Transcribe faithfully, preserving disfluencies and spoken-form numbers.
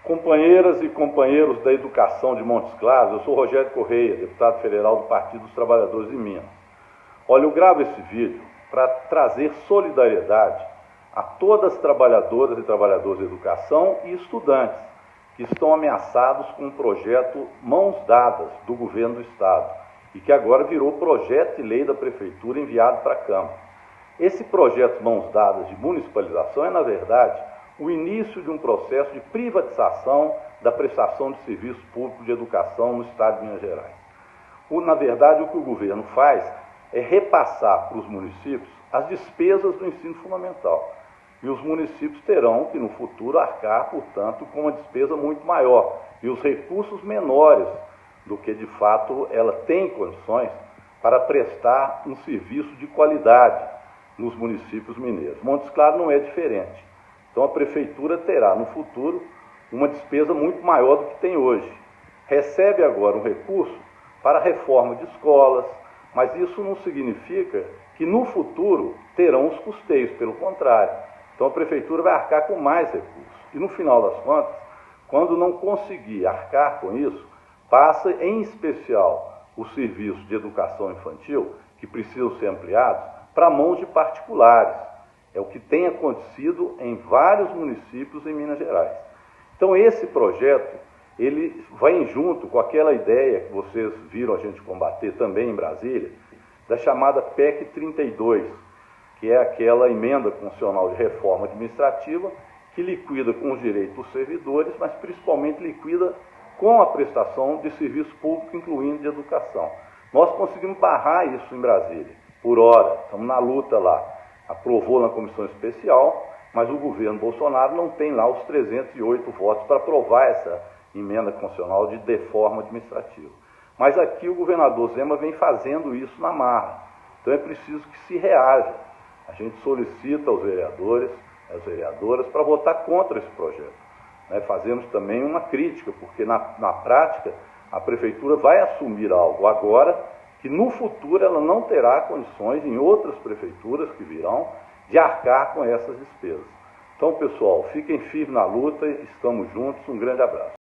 Companheiras e companheiros da educação de Montes Claros, eu sou Rogério Correia, deputado federal do Partido dos Trabalhadores de Minas. Olha, eu gravo esse vídeo para trazer solidariedade a todas as trabalhadoras e trabalhadores de educação e estudantes que estão ameaçados com um projeto Mãos Dadas do governo do Estado e que agora virou projeto de lei da Prefeitura enviado para a Câmara. Esse projeto Mãos Dadas de municipalização é, na verdade, o início de um processo de privatização da prestação de serviço público de educação no Estado de Minas Gerais. O, na verdade, o que o governo faz é repassar para os municípios as despesas do ensino fundamental. E os municípios terão que, no futuro, arcar, portanto, com uma despesa muito maior e os recursos menores do que, de fato, ela tem condições para prestar um serviço de qualidade nos municípios mineiros. Montes Claros não é diferente. Então, a Prefeitura terá, no futuro, uma despesa muito maior do que tem hoje. Recebe agora um recurso para a reforma de escolas, mas isso não significa que, no futuro, terão os custeios, pelo contrário. Então, a Prefeitura vai arcar com mais recursos. E, no final das contas, quando não conseguir arcar com isso, passa, em especial, os serviços de educação infantil, que precisam ser ampliados, para mãos de particulares. É o que tem acontecido em vários municípios em Minas Gerais. Então, esse projeto, ele vai junto com aquela ideia que vocês viram a gente combater também em Brasília, da chamada P E C trinta e dois, que é aquela emenda constitucional de reforma administrativa que liquida com os direitos dos servidores, mas principalmente liquida com a prestação de serviço público, incluindo de educação. Nós conseguimos barrar isso em Brasília, por hora, estamos na luta lá. Aprovou na comissão especial, mas o governo Bolsonaro não tem lá os trezentos e oito votos para aprovar essa emenda constitucional de deforma administrativa. Mas aqui o governador Zema vem fazendo isso na marra. Então é preciso que se reaja. A gente solicita aos vereadores, às vereadoras, para votar contra esse projeto. Né? Fazemos também uma crítica, porque na, na prática a Prefeitura vai assumir algo agora que no futuro ela não terá condições, em outras prefeituras que virão, de arcar com essas despesas. Então, pessoal, fiquem firmes na luta, estamos juntos, um grande abraço.